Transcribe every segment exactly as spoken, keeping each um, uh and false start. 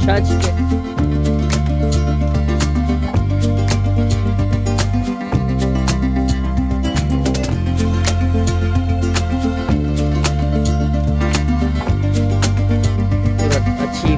छछ के। अच्छी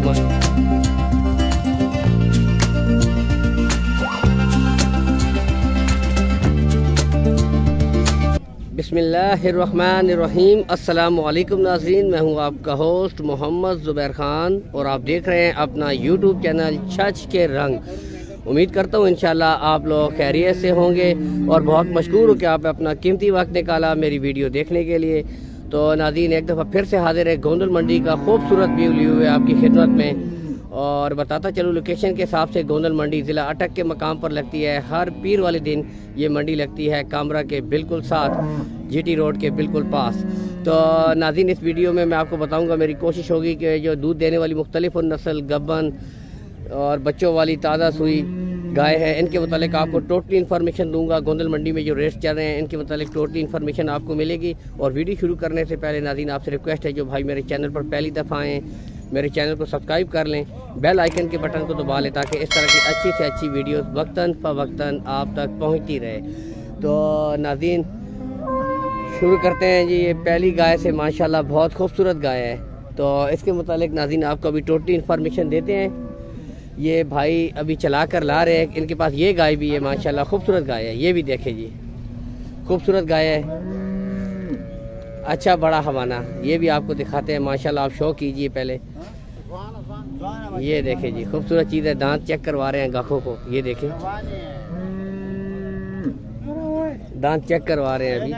बिस्मिल्लाहिर्रहमानिर्रहीम। अस्सलाम वालेकुम नाज़रीन, मैं हूं आपका होस्ट मोहम्मद ज़ुबैर ख़ान और आप देख रहे हैं अपना यूट्यूब चैनल छछ के रंग। उम्मीद करता हूं इंशाल्लाह आप लोग खैरियत से होंगे और बहुत मशकूर हूं कि आप अपना कीमती वक्त निकाला मेरी वीडियो देखने के लिए। तो नाज़रीन एक दफ़ा फिर से हाजिर है गोंदल मंडी का खूबसूरत व्यू लिए हुए आपकी खिदमत में। और बताता चलूँ लोकेशन के हिसाब से गोंदल मंडी ज़िला अटक के मकाम पर लगती है। हर पीर वाले दिन ये मंडी लगती है कामरा के बिल्कुल साथ, जीटी रोड के बिल्कुल पास। तो नाज़रीन इस वीडियो में मैं आपको बताऊंगा, मेरी कोशिश होगी कि जो दूध देने वाली मुख्तलिफ नस्ल गब्बन और बच्चों वाली ताज़ा सुई गाय है इनके मुतालिक आपको टोटली इन्फॉर्मेशन दूंगा। गोंदल मंडी में जो रेट्स चल रहे हैं इनके मुतालिक टोटली इन्फॉर्मेशन आपको मिलेगी। और वीडियो शुरू करने से पहले नाज़रीन आपसे रिक्वेस्ट है, जो भाई मेरे चैनल पर पहली दफ़ा आएँ मेरे चैनल को सब्सक्राइब कर लें, बेल आइकन के बटन को दबा लें ताकि इस तरह की अच्छी से अच्छी वीडियोस वक्तन फ़वक्तन आप तक पहुंचती रहे। तो नाज़रीन शुरू करते हैं जी। ये पहली गाय से माशाल्लाह बहुत खूबसूरत गाय है, तो इसके मुतालिक नाज़रीन आपको अभी टोटली इन्फॉर्मेशन देते हैं। ये भाई अभी चला कर ला रहे हैं, इनके पास ये गाय भी है माशाल्लाह खूबसूरत गाय है। ये भी देखे जी खूबसूरत गाय है, अच्छा बड़ा हवाना। ये भी आपको दिखाते हैं माशाल्लाह, आप शो कीजिए पहले। ये देखे जी खूबसूरत चीज़ है। दांत चेक करवा रहे हैं गाखों को, ये देखें दांत चेक करवा रहे हैं अभी।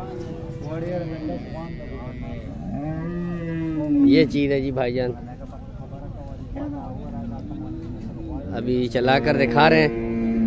ये चीज़ है जी भाईजान, अभी चला कर दिखा रहे हैं।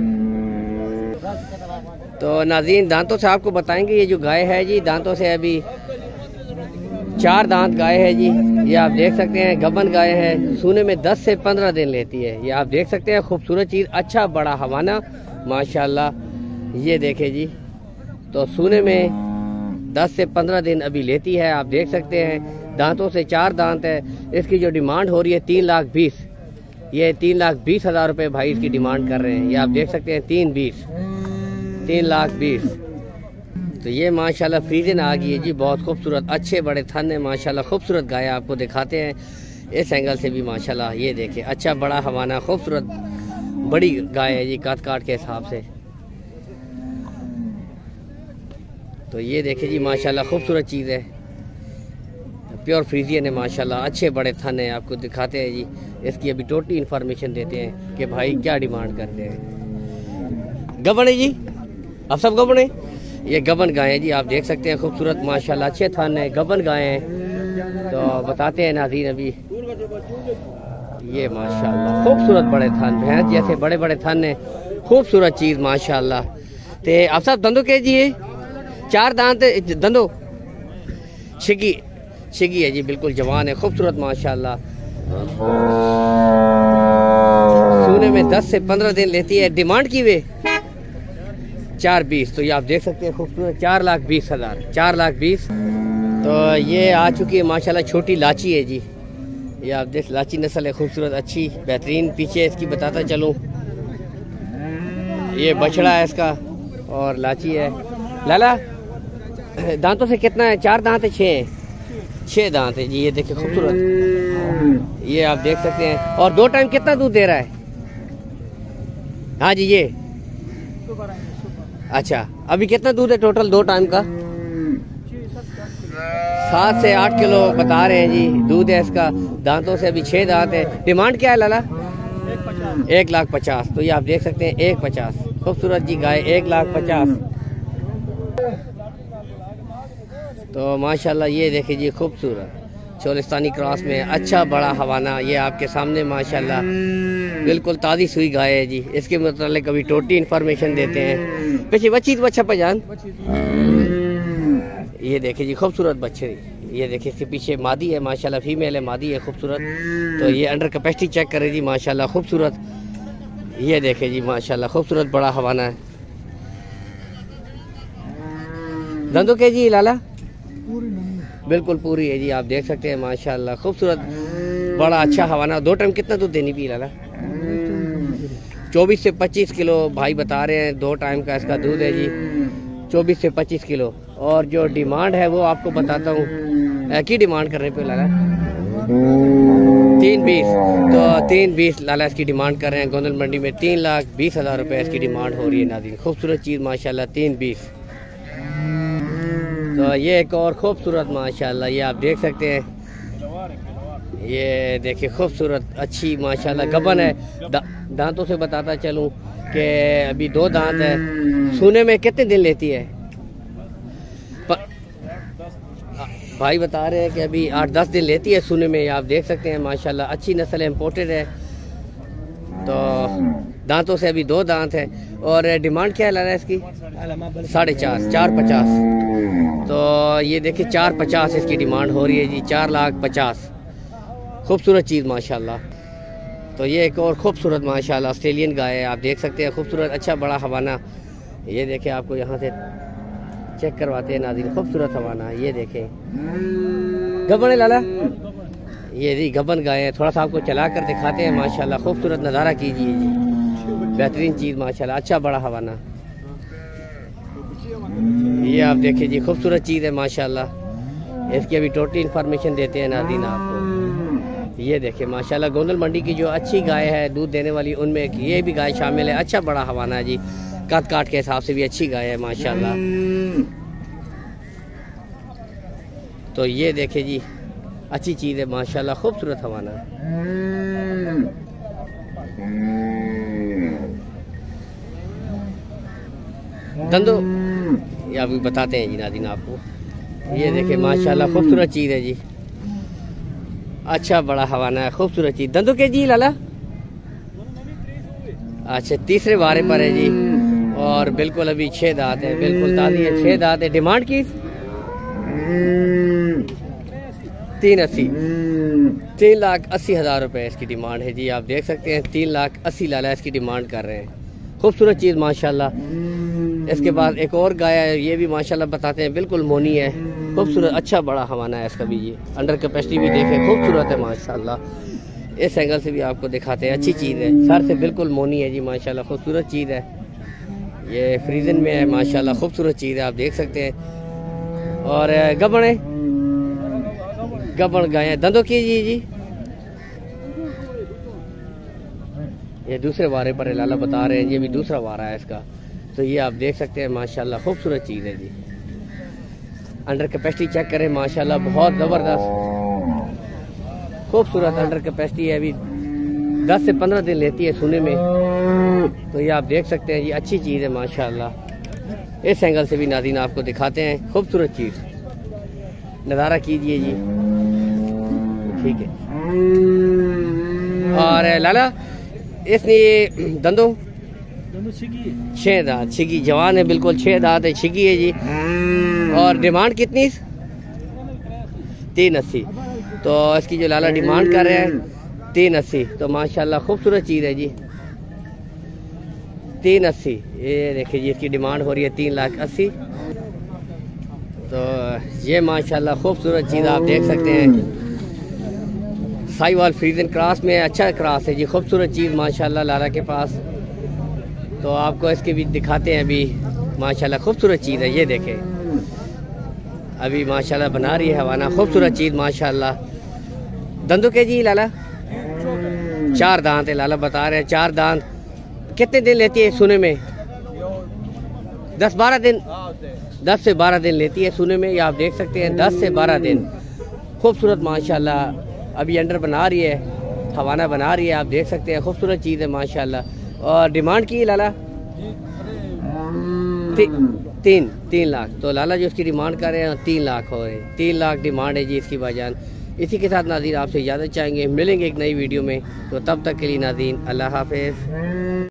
तो नाज़रीन दांतों से आपको बताएंगे, ये जो गाय है जी दांतों से अभी चार दांत गाय है जी। ये आप देख सकते हैं गबन गाय है, सूने में दस से पंद्रह दिन लेती है। ये आप देख सकते हैं खूबसूरत चीज़, अच्छा बड़ा हवाना माशाल्लाह। ये देखे जी, तो सूने में दस से पंद्रह दिन अभी लेती है, आप देख सकते हैं। दांतों से चार दांत है। इसकी जो डिमांड हो रही है तीन लाख बीस, ये तीन लाख बीस हज़ार रुपये भाई इसकी डिमांड कर रहे हैं। ये आप देख सकते हैं तीन बीस तीन लाख बीस। तो ये माशाल्लाह फ्रीजन आ गई है जी, बहुत खूबसूरत अच्छे बड़े थन है माशाल्लाह। खूबसूरत गाय आपको दिखाते हैं इस एंगल से भी माशाल्लाह। ये देखें अच्छा बड़ा हवाना खूबसूरत बड़ी गाय है जी काट काट के हिसाब से। तो ये देखें जी माशाल्लाह खूबसूरत चीज़ है, प्योर फ्रीजियन है माशाल्लाह, अच्छे बड़े थन है। आपको दिखाते हैं जी, इसकी अभी टोटली इन्फॉर्मेशन देते हैं कि भाई क्या डिमांड करते हैं। गबन है जी, अब सब गबन है। ये गबन गाय है जी, आप देख सकते हैं खूबसूरत माशाल्लाह अच्छे थान है, गबन गाय हैं। तो बताते हैं नाज़रीन अभी। ये माशाल्लाह खूबसूरत बड़े थान भैंस जैसे बड़े बड़े थान है, खूबसूरत चीज़ माशाल्लाह। ते आप सब दंदो के जी है, चार दांत दंदो छिगी छिगी है जी, बिल्कुल जवान है खूबसूरत माशाल्लाह। सूने में दस से पंद्रह दिन लेती है। डिमांड की वे चार बीस। तो ये आप देख सकते हैं खूबसूरत चार लाख बीस हज़ार चार लाख बीस। तो ये आ चुकी है माशाल्लाह छोटी लाची है जी। ये आप देख लाची नस्ल है खूबसूरत अच्छी बेहतरीन। पीछे इसकी बताता चलूँ, ये बछड़ा है इसका और लाची है। लाला दांतों से कितना है? चार दांत है, छः है छः दांत है जी। ये देखिए खूबसूरत, ये आप देख सकते हैं। और दो टाइम कितना दूध दे रहा है? हाँ जी ये अच्छा, अभी कितना दूध है टोटल दो टाइम का? सात से आठ किलो बता रहे हैं जी दूध है इसका। दांतों से अभी छह दांत है। डिमांड क्या है लाला? एक लाख पचास। तो ये आप देख सकते हैं एक पचास। खूबसूरत जी गाय एक लाख पचास। तो माशाल्लाह ये देखिए जी खूबसूरत चोलिस्तानी क्रॉस में अच्छा बड़ा हवाना। ये आपके सामने माशाल्लाह बिल्कुल ताज़ी सुई गाय है जी। इसके मतलब कभी टोटी इन्फॉर्मेशन देते हैं। पीछे बच्ची तो अच्छा पहचान। ये देखिए जी खूबसूरत बच्चे। ये देखिए इसके पीछे मादी है माशाल्लाह, फीमेल है, मादी है खूबसूरत। तो ये अंडर कैपेसिटी चेक करे जी माशाल्लाह खूबसूरत। ये देखिए जी माशाल्लाह खूबसूरत बड़ा हवाना है। दंदो के जी लाला बिल्कुल पूरी है जी, आप देख सकते हैं माशाल्लाह खूबसूरत बड़ा अच्छा हवाना। दो टाइम कितना दूध देनी पी लाला? चौबीस से पच्चीस किलो भाई बता रहे हैं, दो टाइम का इसका दूध है जी, चौबीस से पच्चीस किलो। और जो डिमांड है वो आपको बताता हूँ, की डिमांड करने पे लाला तीन बीस, तो तीन बीस लाला इसकी डिमांड कर रहे हैं। गोंदल मंडी में तीन लाख बीस हज़ार रुपये इसकी डिमांड हो रही है नाज़रीन। खूबसूरत चीज़ माशाल्लाह, तीन बीस। तो ये एक और खूबसूरत माशाल्लाह, ये आप देख सकते हैं, ये देखिए खूबसूरत अच्छी माशाल्लाह गबन है। दा, दांतों से बताता चलूँ कि अभी दो दांत है। सूने में कितने दिन लेती है? प... भाई बता रहे हैं कि अभी आठ दस दिन लेती है सूने में। आप देख सकते हैं माशाल्लाह अच्छी नस्ल है, इम्पोर्टेड है। तो दांतों से अभी दो दांत है। और डिमांड क्या ला रहा है इसकी? साढ़े चार, चार पचास। तो ये देखिए चार पचास इसकी डिमांड हो रही है जी, चार लाख पचास। खूबसूरत चीज़ माशाल्लाह। तो ये एक और खूबसूरत माशाल्लाह ऑस्ट्रेलियन गाय है, आप देख सकते हैं, खूबसूरत अच्छा बड़ा हवाना। ये देखें, आपको यहाँ से चेक करवाते हैं नाज़रीन, खूबसूरत हवाना। ये देखें गबन है लाला, ये जी गबन गाय है। थोड़ा सा आपको चला कर दिखाते हैं माशाल्लाह, खूबसूरत नज़ारा कीजिए जी, बेहतरीन चीज़ माशाल्लाह, अच्छा बड़ा हवाना। ये आप देखिए जी, खूबसूरत चीज़ है माशाल्लाह। इसकी अभी टोटल इंफॉर्मेशन देते हैं नाज़रीन आपको। ये देखिए माशाल्लाह गोंदल मंडी की जो अच्छी गाय है दूध देने वाली, उनमें एक ये भी गाय शामिल है। अच्छा बड़ा हवाना है जी, कद काट के हिसाब से भी अच्छी गाय है माशाल्लाह। तो ये देखिए जी, अच्छी चीज़ है माशाल्लाह, खूबसूरत हवाना। दंदो ये अभी बताते हैं जी नाज़रीन आपको। ये देखिए माशाल्लाह खूबसूरत चीज़ है जी, अच्छा बड़ा हवाना है, खूबसूरत चीज़। दंदो के जी लाला? अच्छा, तीसरे बारे पर है जी। और बिल्कुल अभी छः दांत है, बिल्कुल ताज़ी है, छः दांत है। डिमांड की तीन अस्सी, तीन लाख अस्सी हज़ार रुपये इसकी डिमांड है जी। आप देख सकते हैं तीन लाख अस्सी लाला इसकी डिमांड कर रहे हैं। खूबसूरत चीज़ माशाल्लाह। इसके बाद एक और गाय है, ये भी माशाल्लाह बताते हैं, बिल्कुल मोनी है, खूबसूरत अच्छा बड़ा हवाना है इसका भी जी। अंडर कैपेसिटी भी देखें, खूबसूरत है माशाल्लाह। इस एंगल से भी आपको दिखाते हैं, अच्छी चीज़ है। सर से बिल्कुल मोनी है जी माशाल्लाह, खूबसूरत चीज़ है। ये फ्रीजन में है माशाल्लाह, खूबसूरत चीज़ है, आप देख सकते हैं। और गबन है, गबन गाय है। दंदों की जी जी ये दूसरे वारे पर लाला बता रहे हैं, ये भी दूसरा वारा है इसका। तो ये आप देख सकते हैं माशाल्लाह, खूबसूरत चीज़ है जी। अंडर कैपेसिटी चेक करें माशाल्लाह, बहुत ज़बरदस्त खूबसूरत अंडर कैपेसिटी है। अभी दस से पंद्रह दिन लेती है सोने में। तो ये आप देख सकते हैं, ये अच्छी चीज़ है माशाल्लाह। इस एंगल से भी नाज़रीन आपको दिखाते हैं, खूबसूरत चीज़, नज़ारा कीजिए जी, ठीक है। और लाला इसने ये दंदों छः दांत, छिगी जवान है, बिल्कुल छः दांत है, छिगी है जी। और डिमांड कितनी? तीन अस्सी। तो इसकी जो लाला डिमांड कर रहे हैं तीन अस्सी। तो माशाल्लाह खूबसूरत चीज़ है जी, तीन अस्सी। ये देखिए जी, इसकी डिमांड हो रही है तीन लाख अस्सी। तो ये माशाल्लाह खूबसूरत चीज़ आप देख सकते हैं। शाइवाल फ्रीजन क्रॉस में अच्छा क्रॉस है जी, खूबसूरत चीज़ माशाल्लाह लाला के पास। तो आपको इसके भी दिखाते हैं अभी माशाल्लाह, खूबसूरत चीज़ है। ये देखें अभी माशाल्लाह बना रही है हवाना, खूबसूरत चीज़ माशाल्लाह। दंदों के जी लाला? चार दांत है लाला बता रहे हैं, चार दांत। कितने दिन लेती है सुने में? दस बारह दिन, दस से बारह दिन लेती है सुने में। ये आप देख सकते हैं, दस से बारह दिन। खूबसूरत माशाल्लाह, अभी अंडर बना रही है, हवाना बना रही है, आप देख सकते हैं, खूबसूरत चीज़ है माशाल्लाह। और डिमांड की लाला? ती, तीन तीन लाख। तो लाला जो इसकी डिमांड कर रहे हैं तीन लाख हो रहे हैं, तीन लाख डिमांड है जी इसकी भाईजान। इसी के साथ नाज़रीन आपसे इजाज़त चाहेंगे, मिलेंगे एक नई वीडियो में। तो तब तक के लिए नाज़रीन अल्लाह हाफ़िज़।